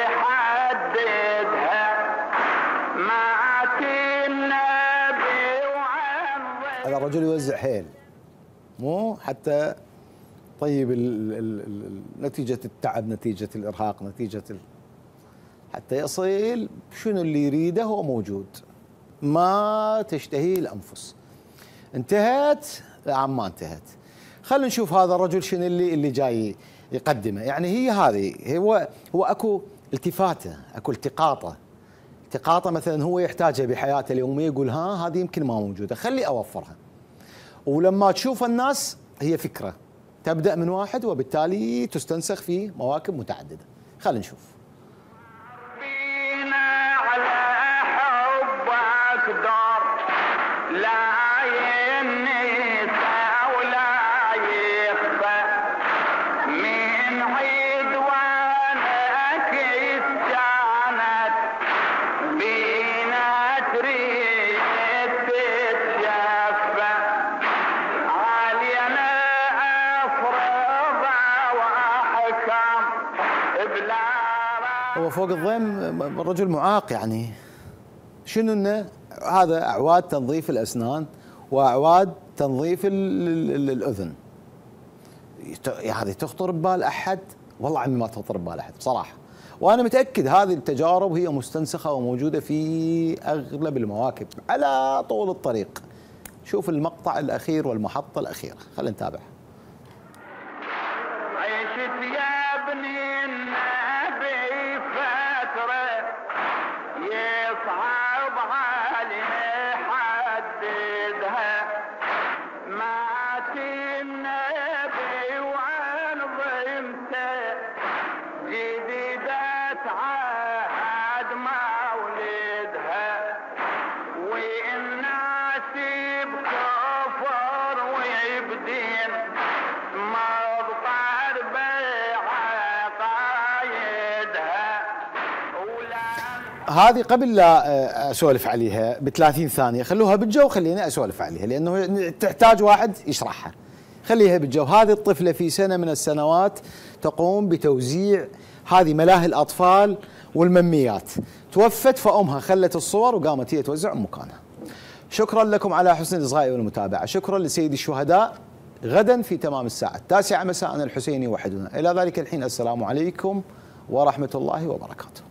يحددها، مات النبي وعن هذا الرجل يوزع حيل، مو حتى طيب ال ال ال نتيجة التعب، نتيجة الإرهاق، نتيجة ال... حتى يصل شنو اللي يريده هو موجود، ما تشتهيه الأنفس. انتهت؟ نعم ما انتهت. خلينا نشوف هذا الرجل شنو اللي اللي جاي يقدمه. يعني هي هذه هو هو اكو التفاته، اكو التقاطه، التقاطه مثلا هو يحتاجها بحياته اليوميه، يقول ها هذه يمكن ما موجوده، خلي اوفرها. ولما تشوف الناس هي فكره تبدأ من واحد وبالتالي تستنسخ في مواكب متعددة. خلينا نشوف. بينا على حبك دار، لا ينسى ولا يخفى، من عدوانك استعانت بينا تريد تتشفى، علينا هو فوق الضيم الرجل معاق، يعني شنو انه هذا اعواد تنظيف الاسنان واعواد تنظيف الاذن. هذه تخطر ببال احد؟ والله عمي ما تخطر ببال احد بصراحه. وانا متاكد هذه التجارب هي مستنسخه وموجوده في اغلب المواكب على طول الطريق. شوف المقطع الاخير والمحطه الاخيره، خلينا نتابع. عشت يا ابني النبي فترة يصعب علي حددها، مات النبي وعن ضيمته جديدة عهد مولدها، والناس بكفر ويبدين مضطر بعقايدها. هذه قبل لا اسولف عليها ب ثلاثين ثانيه، خلوها بالجو خليني اسولف عليها لانه تحتاج واحد يشرحها. خليها بالجو. هذه الطفله في سنه من السنوات تقوم بتوزيع هذه ملاهي الاطفال والمميات، توفت فامها خلت الصور وقامت هي توزع مكانها. شكرا لكم على حسن الاصغاء والمتابعه. شكرا لسيد الشهداء. غدا في تمام الساعه التاسعه مساء الحسيني وحدنا. الى ذلك الحين السلام عليكم ورحمه الله وبركاته.